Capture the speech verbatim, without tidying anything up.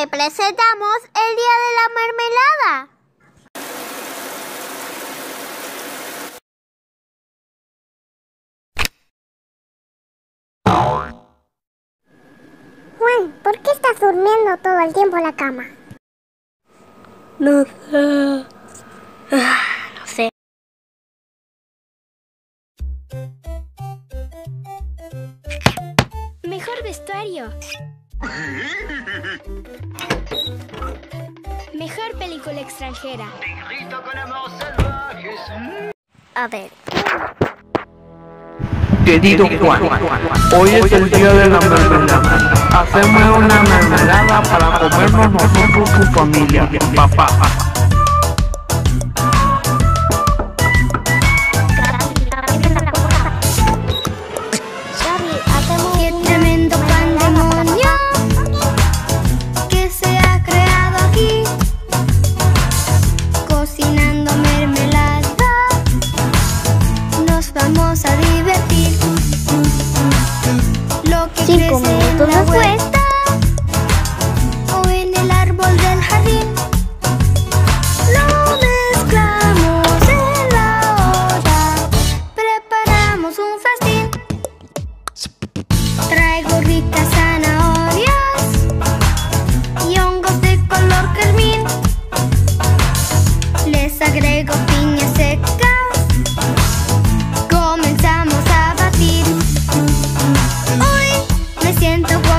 te presentamos el día de la mermelada. Juan, ¿por qué estás durmiendo todo el tiempo en la cama? No sé. No sé. Mejor vestuario. Mejor película extranjera. A ver. Querido Juan, hoy es el día de la mermelada. Hacemos una mermelada para comernos nosotros, tu familia, papá. ¡Qué tremendo pandemonio que se ha creado aquí! Cocinando mermelada, nos vamos a divertir. Lo que Cinco crece en minutos la después. huerta o en el árbol del jardín, lo mezclamos en la olla, preparamos un festín. Traigo ricas zanahorias y hongos de color carmín. Les agrego piñas secas, comenzamos a batir. Hoy me siento